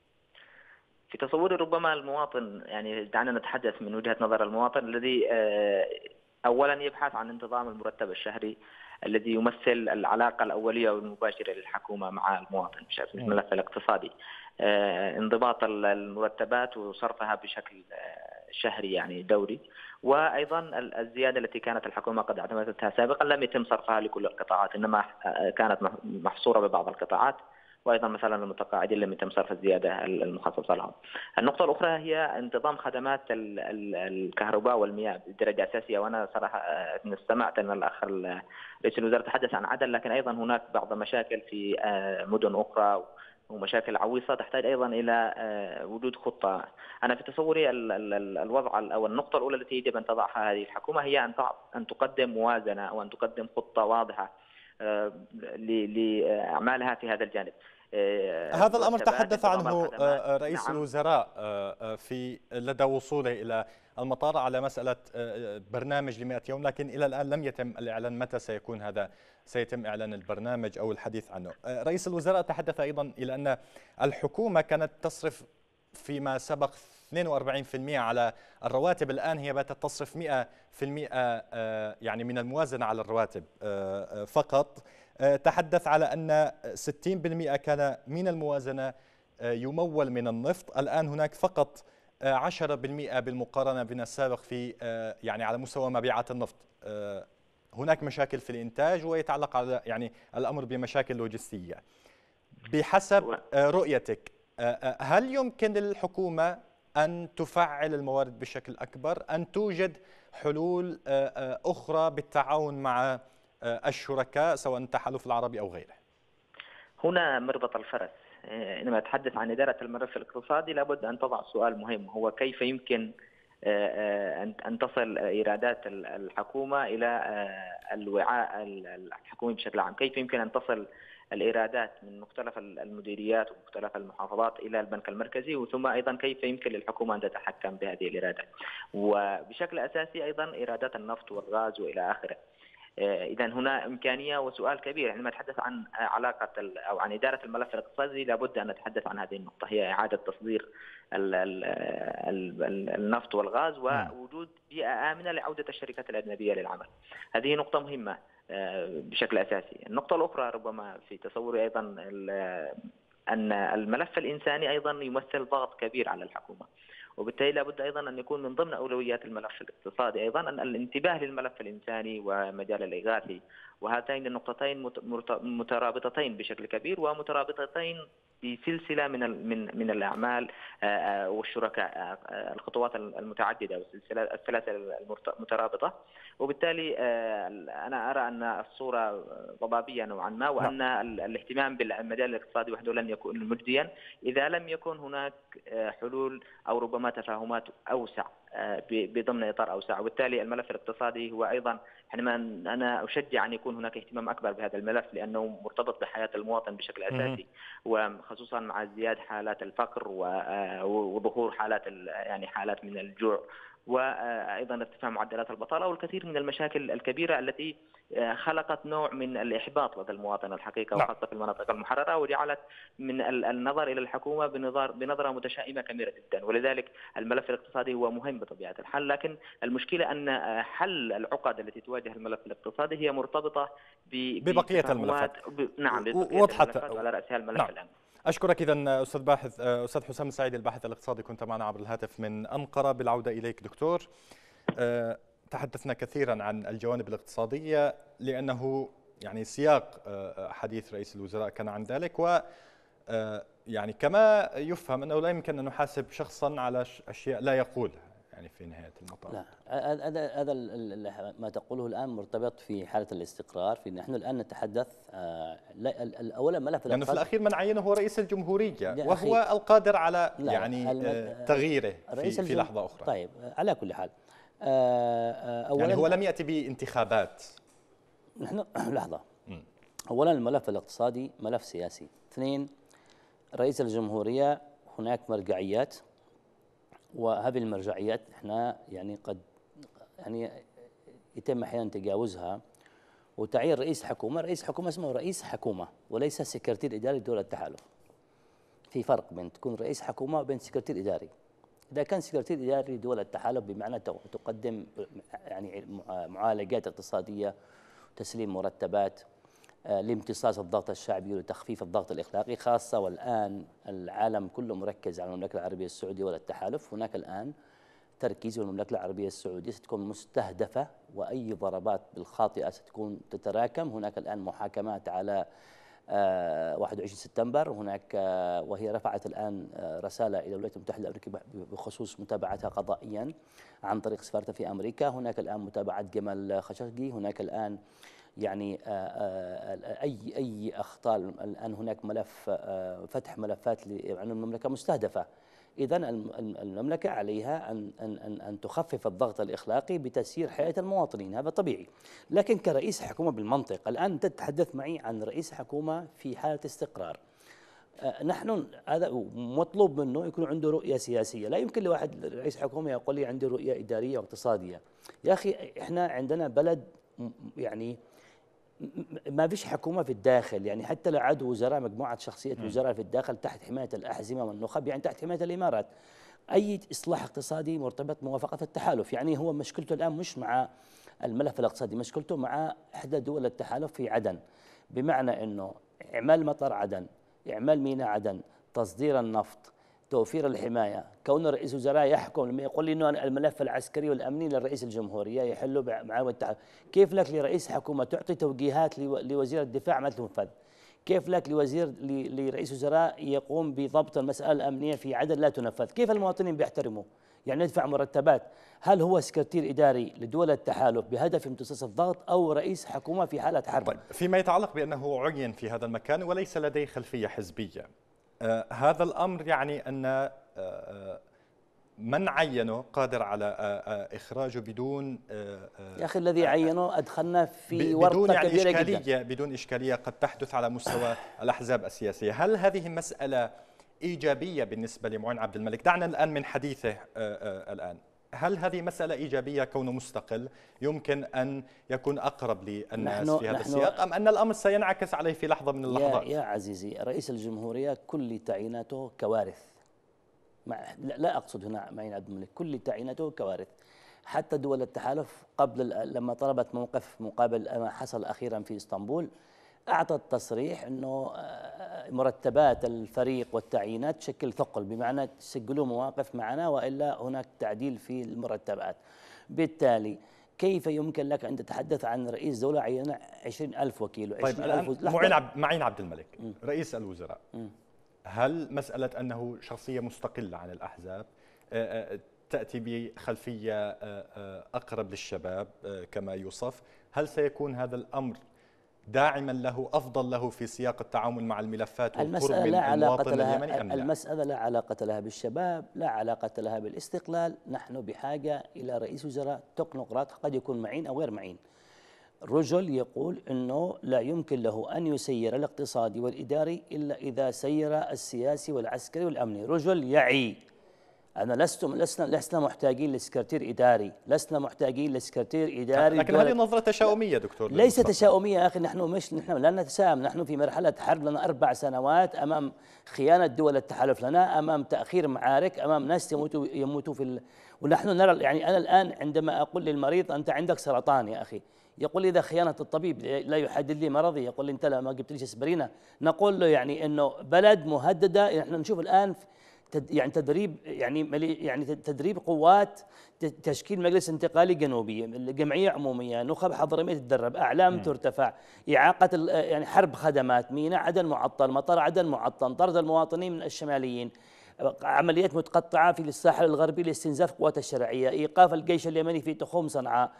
في تصوري ربما المواطن، يعني دعنا نتحدث من وجهة نظر المواطن الذي أولا يبحث عن انتظام المرتب الشهري الذي يمثل العلاقة الأولية والمباشرة للحكومة مع المواطن في الملف الاقتصادي. انضباط المرتبات وصرفها بشكل شهري يعني دوري، وأيضا الزيادة التي كانت الحكومة قد اعتمدتها سابقا لم يتم صرفها لكل القطاعات، إنما كانت محصورة ببعض القطاعات، وأيضا مثلا المتقاعدين لم يتم صرف الزيادة المخصصة لهم. النقطة الأخرى هي انتظام خدمات الكهرباء والمياه بدرجة أساسية، وأنا صراحة استمعت أن الأخ رئيس الوزراء تحدث عن عدن، لكن أيضا هناك بعض مشاكل في مدن أخرى ومشاكل عويصة تحتاج أيضا إلى وجود خطة. أنا في تصوري الوضع أو النقطة الأولى التي يجب أن تضعها هذه الحكومة هي أن أن تقدم موازنة أو أن تقدم خطة واضحة لأعمالها في هذا الجانب. هذا الأمر تحدث عنه رئيس نعم. الوزراء في لدى وصوله إلى المطار على مسألة برنامج لمئة يوم، لكن إلى الآن لم يتم الإعلان متى سيكون هذا سيتم إعلان البرنامج أو الحديث عنه. رئيس الوزراء تحدث أيضا إلى أن الحكومة كانت تصرف فيما سبق اثنين وأربعين بالمئة على الرواتب، الآن هي باتت تصرف مئة بالمئة يعني من الموازنة على الرواتب فقط. تحدث على أن ستين بالمئة كان من الموازنة يمول من النفط، الآن هناك فقط عشرة بالمئة بالمقارنة بين السابق في يعني على مستوى مبيعات النفط. هناك مشاكل في الإنتاج ويتعلق على يعني الأمر بمشاكل لوجستية. بحسب رؤيتك هل يمكن للحكومة أن تفعل الموارد بشكل أكبر، أن توجد حلول أخرى بالتعاون مع الشركاء سواء التحالف العربي أو غيره؟ هنا مربط الفرس. عندما أتحدث عن إدارة الملف الاقتصادي لابد أن تضع سؤال مهم، هو كيف يمكن أن تصل إيرادات الحكومة إلى الوعاء الحكومي بشكل عام، كيف يمكن أن تصل الإيرادات من مختلف المديريات ومختلف المحافظات إلى البنك المركزي، وثم أيضا كيف يمكن للحكومة أن تتحكم بهذه الإيرادات، وبشكل أساسي أيضا إيرادات النفط والغاز وإلى آخره. إذا هنا إمكانية وسؤال كبير. عندما نتحدث عن علاقة أو عن إدارة الملف الاقتصادي لابد أن نتحدث عن هذه النقطة، هي إعادة تصدير النفط والغاز ووجود بيئة آمنة لعودة الشركات الأجنبية للعمل. هذه نقطة مهمة بشكل أساسي. النقطة الأخرى ربما في تصوري أيضا أن الملف الإنساني أيضا يمثل ضغط كبير على الحكومة، وبالتالي لابد أيضا أن يكون من ضمن أولويات الملف الاقتصادي أيضا أن الانتباه للملف الإنساني ومجال الإغاثي، وهاتين النقطتين مترابطتين بشكل كبير ومترابطتين بسلسلة من من من الأعمال والشركاء، الخطوات المتعددة والسلاسل المترابطة، وبالتالي أنا أرى أن الصورة ضبابية نوعا ما، وأن الاهتمام بالمجال الاقتصادي وحده لن يكون مجديا إذا لم يكن هناك حلول أو ربما تفاهمات أوسع بضمن إطار أوسع. وبالتالي الملف الاقتصادي هو أيضا حينما أنا أشجع أن يكون هناك اهتمام أكبر بهذا الملف لأنه مرتبط بحياة المواطن بشكل أساسي، وخصوصا مع ازدياد حالات الفقر وظهور حالات يعني حالات من الجوع، وأيضا ارتفاع معدلات البطالة والكثير من المشاكل الكبيرة التي خلقت نوع من الإحباط لدى المواطن الحقيقة، وخاصة في المناطق المحررة، وجعلت من النظر إلى الحكومة بنظرة متشائمة كبيرة جدا. ولذلك الملف الاقتصادي هو مهم بطبيعة الحال، لكن المشكلة أن حل العقد التي تواجه الملف الاقتصادي هي مرتبطة ببقية الملفات. نعم، ببقية الملفات وعلى رأسها الملف نعم. الأمني. أشكرك إذا أستاذ باحث أستاذ حسام السعيد الباحث الاقتصادي، كنت معنا عبر الهاتف من أنقرة. بالعودة إليك دكتور، تحدثنا كثيرا عن الجوانب الاقتصادية لأنه يعني سياق حديث رئيس الوزراء كان عن ذلك، و يعني كما يفهم أنه لا يمكن أن نحاسب شخصا على أشياء لا يقولها يعني في نهاية المطاف. لا، هذا هذا ما تقوله الآن مرتبط في حالة الاستقرار. في نحن الآن نتحدث أولا ملف لأنه في الأخير من عينه هو رئيس الجمهورية وهو القادر على يعني تغييره في, في لحظة أخرى. طيب، على كل حال أولا يعني هو لم يأتي بانتخابات. نحن لحظة. أولا الملف الاقتصادي ملف سياسي. اثنين، رئيس الجمهورية هناك مرجعيات، وهذه المرجعيات احنا يعني قد يعني يتم احيانا تجاوزها، وتعيين رئيس حكومه، رئيس حكومه اسمه رئيس حكومه وليس سكرتير اداري دولة التحالف. في فرق بين تكون رئيس حكومه وبين سكرتير اداري. إذا كان سكرتير إداري لدول التحالف بمعنى تقدم يعني معالجات اقتصادية، تسليم مرتبات لامتصاص الضغط الشعبي وتخفيف الضغط الإخلاقي، خاصة والآن العالم كله مركز على المملكة العربية السعودية والتحالف. هناك الآن تركيز، والمملكة العربية السعودية ستكون مستهدفة، وأي ضربات بالخاطئة ستكون تتراكم. هناك الآن محاكمات على واحد وعشرين سبتمبر، هناك وهي رفعت الآن رسالة إلى الولايات المتحدة الأمريكية بخصوص متابعتها قضائيا عن طريق سفارتها في أمريكا. هناك الآن متابعة جمال خاشقجي. هناك الآن يعني أي أي أخطاء. الآن هناك ملف فتح ملفات لأن المملكة مستهدفة. إذن المملكة عليها أن أن أن تخفف الضغط الإخلاقي بتسيير حياة المواطنين، هذا طبيعي. لكن كرئيس حكومة بالمنطق، الآن تتحدث معي عن رئيس حكومة في حالة استقرار. نحن هذا مطلوب منه يكون عنده رؤية سياسية. لا يمكن لواحد رئيس حكومة يقول لي عندي رؤية إدارية واقتصادية. يا أخي إحنا عندنا بلد يعني ما فيش حكومة في الداخل، يعني حتى لو عاد وزراء مجموعة شخصيات وزراء في الداخل تحت حماية الأحزمة والنخب، يعني تحت حماية الإمارات. أي إصلاح اقتصادي مرتبط بموافقة التحالف. يعني هو مشكلته الآن مش مع الملف الاقتصادي، مشكلته مع إحدى دول التحالف في عدن، بمعنى أنه إعمال مطار عدن، إعمال ميناء عدن، تصدير النفط، توفير الحماية. كون رئيس وزراء يحكم لما يقول لي أنه الملف العسكري والأمني للرئيس الجمهورية يحله مع التحالف، كيف لك لرئيس حكومة تعطي توجيهات لوزير الدفاع ما تنفذ؟ كيف لك لوزير لرئيس وزراء يقوم بضبط المسألة الأمنية في عدن لا تنفذ؟ كيف المواطنين بيحترموا؟ يعني ندفع مرتبات. هل هو سكرتير إداري لدول التحالف بهدف امتصاص الضغط أو رئيس حكومة في حالة حرب؟ طيب، فيما يتعلق بأنه عين في هذا المكان وليس لديه خلفية حزبية، آه هذا الأمر يعني أن آه من عينه قادر على آه آه إخراجه بدون آه يا أخي الذي عينه أدخلنا في ورطة بدون يعني كبيرة إشكالية جدا. بدون إشكالية قد تحدث على مستوى الأحزاب السياسية. هل هذه مسألة إيجابية بالنسبة لمعين عبد الملك؟ دعنا الآن من حديثه آه آه الآن. هل هذه مسألة إيجابية كونه مستقل يمكن أن يكون أقرب للناس في هذا السياق، أم أن الأمر سينعكس عليه في لحظة من اللحظات؟ يا, يا عزيزي، رئيس الجمهورية كل تعييناته كوارث. لا أقصد هنا معين عبد الملك، كل تعييناته كوارث. حتى دول التحالف قبل لما طلبت موقف مقابل ما حصل أخيرا في اسطنبول أعطت تصريح أنه مرتبات الفريق والتعيينات تشكل ثقل، بمعنى تسجلوا مواقف معنا وإلا هناك تعديل في المرتبات. بالتالي كيف يمكن لك أن تتحدث عن رئيس دولة عين عشرين ألف وكيل؟ طيب الآن معين عبد معين عبد الملك م. رئيس الوزراء، م. هل مسألة أنه شخصية مستقلة عن الأحزاب تأتي بخلفية أقرب للشباب كما يوصف، هل سيكون هذا الأمر داعما له أفضل له في سياق التعامل مع الملفات والقرب من المواطن اليمني أم لا؟ المسألة لا علاقة لها بالشباب، لا علاقة لها بالاستقلال. نحن بحاجة إلى رئيس وزراء تكنوقراط، قد يكون معين أو غير معين، رجل يقول أنه لا يمكن له أن يسير الاقتصادي والإداري إلا إذا سير السياسي والعسكري والأمني. رجل يعي. أنا لست لسنا لسنا محتاجين لسكرتير إداري، لسنا محتاجين لسكرتير إداري. لكن هذه نظرة تشاؤمية دكتور. ليس تشاؤمية يا أخي، نحن مش نحن لا نتساءم، نحن في مرحلة حرب، لنا أربع سنوات أمام خيانة دول التحالف لنا، أمام تأخير معارك، أمام ناس يموتوا يموتوا في ال... ونحن نرى. يعني أنا الآن عندما أقول للمريض أنت عندك سرطان يا أخي، يقول لي إذا خيانة الطبيب لا يحدد لي مرضي، يقول لي أنت لا ما جبت ليش اسبرينة. نقول له يعني إنه بلد مهددة. نحن نشوف الآن يعني تدريب يعني يعني تدريب قوات، تشكيل مجلس انتقالي جنوبي، جمعيه عموميه، نخب حضرميه تتدرب، اعلام م. ترتفع، اعاقه يعني حرب خدمات، ميناء عدن معطل، مطار عدن معطل، طرد المواطنين من الشماليين، عمليات متقطعه في الساحل الغربي لاستنزاف قوات الشرعيه، ايقاف الجيش اليمني في تخوم صنعاء.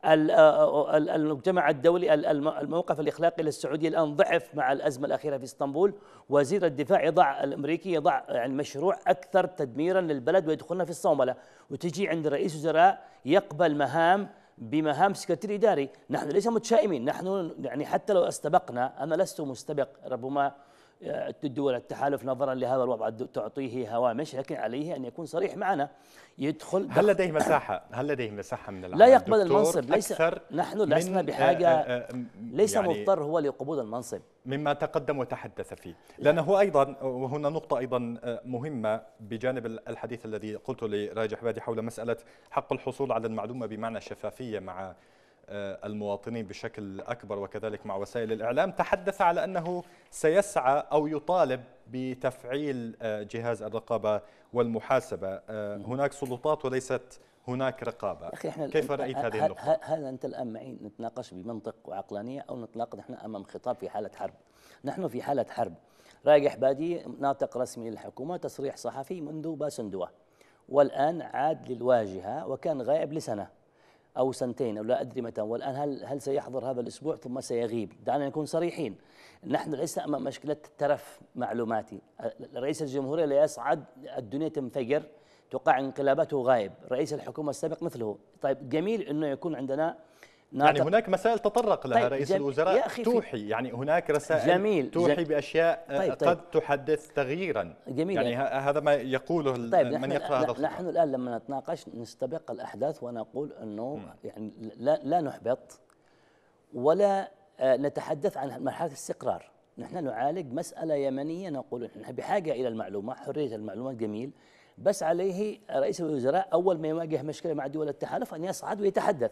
المجتمع الدولي الموقف الإخلاقي للسعودية الآن ضعف مع الأزمة الأخيرة في اسطنبول. وزير الدفاع يضع الأمريكي يضع يعني مشروع أكثر تدميرا للبلد ويدخلنا في الصوملة، وتجي عند رئيس وزراء يقبل مهام بمهام سكرتير إداري. نحن ليس متشائمين، نحن يعني حتى لو استبقنا، أنا لست مستبق، ربما الدول التحالف نظرا لهذا الوضع تعطيه هوامش، لكن عليه أن يكون صريح معنا. يدخل هل لديه مساحة هل لديه مساحة من العمل؟ لا يقبل المنصب. ليس نحن لسنا بحاجة، آآ آآ ليس يعني مضطر هو لقبول المنصب. مما تقدم وتحدث فيه، لأنه أيضا وهنا نقطة أيضا مهمة بجانب الحديث الذي قلت لراجح بادي حول مسألة حق الحصول على المعلومة بمعنى الشفافية مع المواطنين بشكل أكبر وكذلك مع وسائل الإعلام. تحدث على أنه سيسعى أو يطالب بتفعيل جهاز الرقابة والمحاسبة. هناك سلطات وليست هناك رقابة. كيف رأيت هذه النقطة؟ هذا أنت الآن معي نتناقش بمنطق وعقلانية أو نتناقض نحن أمام خطاب في حالة حرب. نحن في حالة حرب. راجح بادي ناطق رسمي للحكومة، تصريح صحفي منذ باسندوة، والآن عاد للواجهة وكان غائب لسنة أو سنتين أو لا أدري متى، والآن هل هل سيحضر هذا الأسبوع ثم سيغيب؟ دعنا نكون صريحين، نحن ليس أمام مشكلة ترف معلوماتي. رئيس الجمهورية لا يصعد الدنيا تنفجر توقع انقلاباته غايب، رئيس الحكومة السابق مثله. طيب جميل أنه يكون عندنا يعني هناك مسائل تطرق لها طيب رئيس الوزراء توحي، يعني هناك رسائل جميل توحي جميل بأشياء طيب قد طيب تحدث تغييرا. جميل يعني هذا ما يقوله طيب من يقرأ هذا الخطاب. نحن الآن لما نتناقش نستبق الأحداث ونقول أنه م. يعني لا, لا نحبط ولا نتحدث عن مرحلة الاستقرار. نحن نعالج مسألة يمنية، نقول نحن بحاجة إلى المعلومة، حرية المعلومات جميل، بس عليه رئيس الوزراء أول ما يواجه مشكلة مع دول التحالف أن يصعد ويتحدث،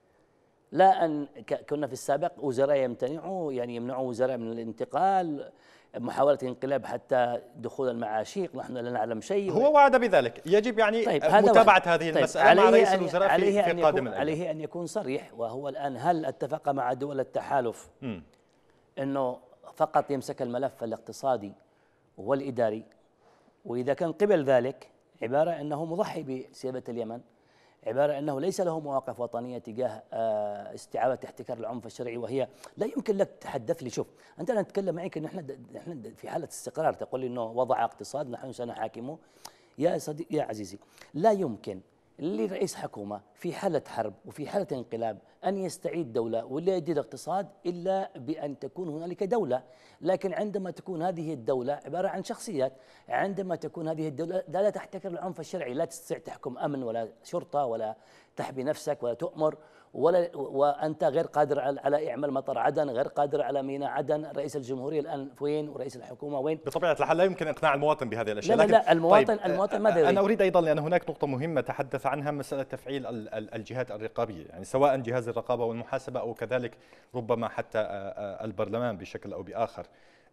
لا أن كنا في السابق وزراء يمتنعوا، يعني يمنعوا وزراء من الانتقال، محاولة انقلاب حتى دخول المعاشيق، نحن لا نعلم شيء. هو وعد بذلك، يجب يعني طيب متابعة هذه طيب المسألة مع رئيس الوزراء عليه في, في قادم الأيام. عليه أن يكون صريح، وهو الآن هل اتفق مع دول التحالف م. أنه فقط يمسك الملف الاقتصادي والإداري، وإذا كان قبل ذلك عبارة أنه مضحي بسيادة اليمن، عبارة أنه ليس له مواقف وطنية تجاه استعادة احتكار العنف الشرعي، وهي لا يمكن لك تحدث لي. شوف أنت أنا أتكلم معك أن نحن نحن في حالة استقرار، تقول لي أنه وضع اقتصاد نحن سنحاكمه. يا صديق يا عزيزي، لا يمكن لرئيس حكومة في حالة حرب وفي حالة انقلاب أن يستعيد دولة ولا يدير اقتصاد إلا بأن تكون هنالك دولة. لكن عندما تكون هذه الدولة عبارة عن شخصيات، عندما تكون هذه الدولة لا تحتكر العنف الشرعي، لا تستطيع تحكم أمن ولا شرطة ولا تحمي نفسك ولا تؤمر، ولا وأنت غير قادر على إعمال مطار عدن، غير قادر على ميناء عدن. رئيس الجمهورية الآن وين ورئيس الحكومة وين؟ بطبيعة الحال لا يمكن إقناع المواطن بهذه الأشياء. لا لا, لا المواطن طيب المواطن ماذا يريد؟ أنا أريد أيضا، لأن هناك نقطة مهمة تحدث عنها، مسألة تفعيل الجهات الرقابية، يعني سواء جهاز الرقابة والمحاسبة أو كذلك ربما حتى البرلمان بشكل أو بآخر.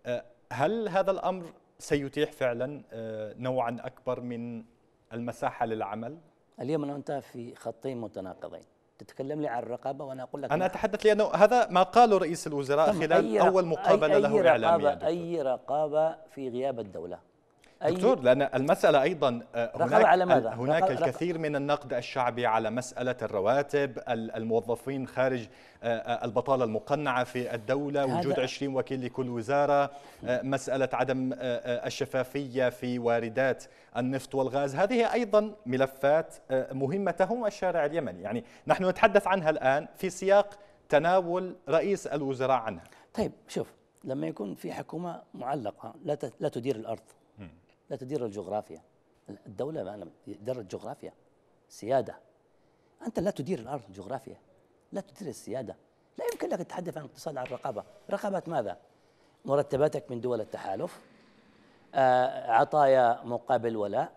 هل هذا الأمر سيتيح فعلا نوعا أكبر من المساحة للعمل؟ اليوم أنا وأنت في خطين متناقضين، تتكلم لي عن الرقابة وأنا أقول لك أنا أتحدث لأنه هذا ما قاله رئيس الوزراء خلال أول مقابلة أي له أي إعلاميا. أي رقابة في غياب الدولة دكتور، لأن المسألة أيضا هناك, على ماذا؟ هناك رقابة الكثير من النقد الشعبي على مسألة الرواتب، الموظفين خارج البطالة المقنعة في الدولة، وجود عشرين وكيل لكل وزارة، مسألة عدم الشفافية في واردات النفط والغاز. هذه أيضا ملفات مهمة تهم الشارع اليمني، يعني نحن نتحدث عنها الآن في سياق تناول رئيس الوزراء عنها. طيب شوف، لما يكون في حكومة معلقة لا لا تدير الأرض، لا تدير الجغرافيا، الدولة ما تدير الجغرافيا سيادة، أنت لا تدير الأرض الجغرافيا، لا تدير السيادة، لا يمكن لك تتحدث عن اقتصاد، عن رقابة. رقابة ماذا؟ مرتباتك من دول التحالف، آه عطايا مقابل ولاء،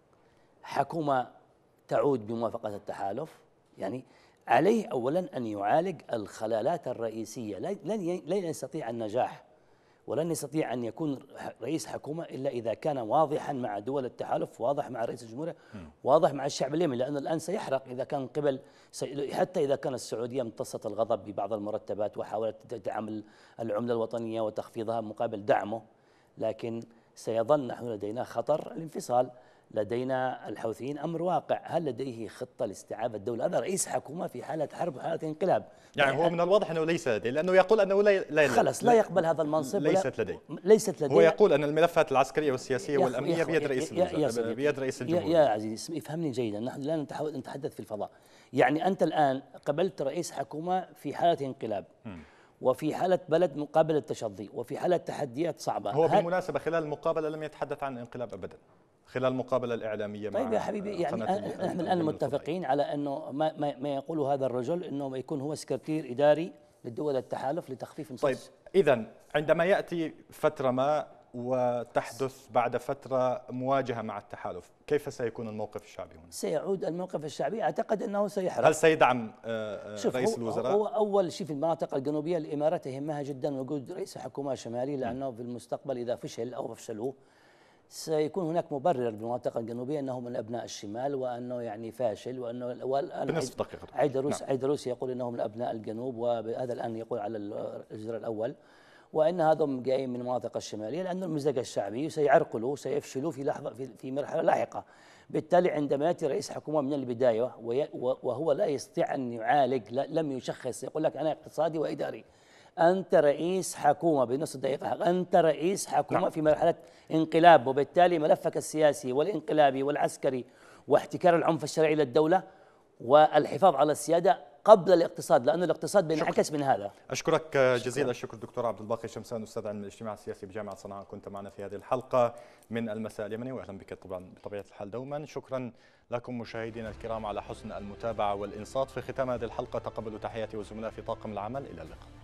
حكومة تعود بموافقة التحالف. يعني عليه أولا أن يعالج الخلالات الرئيسية. لن لن يستطيع النجاح ولن يستطيع أن يكون رئيس حكومة إلا إذا كان واضحا مع دول التحالف، واضح مع رئيس الجمهورية، واضح مع الشعب اليمني، لأنه الآن سيحرق إذا كان قبل، حتى إذا كان السعودية امتصت الغضب ببعض المرتبات وحاولت تدعم العملة الوطنية وتخفيضها مقابل دعمه، لكن سيظل نحن لدينا خطر الانفصال، لدينا الحوثيين أمر واقع. هل لديه خطة لاستيعاب الدولة؟ هذا رئيس حكومة في حالة حرب وحالة انقلاب. يعني, يعني هو من الواضح أنه ليس لديه، لأنه يقول أنه لا, لا خلص لا يقبل هذا المنصب، ليست لديه. ليست لديه. هو يقول أن الملفات العسكرية والسياسية والأمنية بيد رئيس الوزراء، بيد رئيس الجمهورية. يا, يا عزيزي افهمني جيدا، نحن لا نتحدث في الفضاء. يعني أنت الآن قبلت رئيس حكومة في حالة انقلاب، م. وفي حالة بلد مقابل التشظي، وفي حالة تحديات صعبة. هو بالمناسبة خلال المقابلة لم يتحدث عن انقلاب أبدا، خلال المقابلة الإعلامية. طيب مع يا حبيبي، يعني نحن الآن متفقين على أنه ما, ما, ما يقوله هذا الرجل أنه يكون هو سكرتير إداري للدول التحالف لتخفيف طيب إذا عندما يأتي فترة ما وتحدث بعد فترة مواجهة مع التحالف، كيف سيكون الموقف الشعبي هنا؟ سيعود الموقف الشعبي، أعتقد أنه سيحرق. هل سيدعم رئيس هو الوزراء؟ هو أول شيء في المناطق الجنوبية الإمارات يهمها جدا وجود رئيس حكومة شمالي، لأنه في المستقبل إذا فشل أو فشلوه سيكون هناك مبرر بالمناطق الجنوبية أنه من أبناء الشمال وأنه يعني فاشل، وأنه بنصف دقيقة عيدروس نعم. عيدروس يقول أنه من أبناء الجنوب، وهذا الآن يقول على الجزر الأول، وان هذا جاي من المناطق الشماليه، لان المزاج الشعبي سيعرقلوا سيفشلوا في لحظه في, في مرحله لاحقه. بالتالي عندما ياتي رئيس حكومه من البدايه وهو لا يستطيع ان يعالج، لم يشخص، يقول لك انا اقتصادي واداري. انت رئيس حكومه بنص دقيقه، انت رئيس حكومه نعم. في مرحله انقلاب، وبالتالي ملفك السياسي والانقلابي والعسكري واحتكار العنف الشرعي للدوله والحفاظ على السياده قبل الاقتصاد، لأن الاقتصاد بينعكس من هذا. أشكرك جزيل الشكر دكتور عبد الباقي شمسان، أستاذ علم الاجتماع السياسي بجامعة صنعاء، كنت معنا في هذه الحلقة من المساء اليمني، وأهلا بك طبعا بطبيعة الحال دوما. شكرا لكم مشاهدينا الكرام على حسن المتابعة والإنصات. في ختام هذه الحلقة تقبلوا تحياتي والزملاء في طاقم العمل، إلى اللقاء.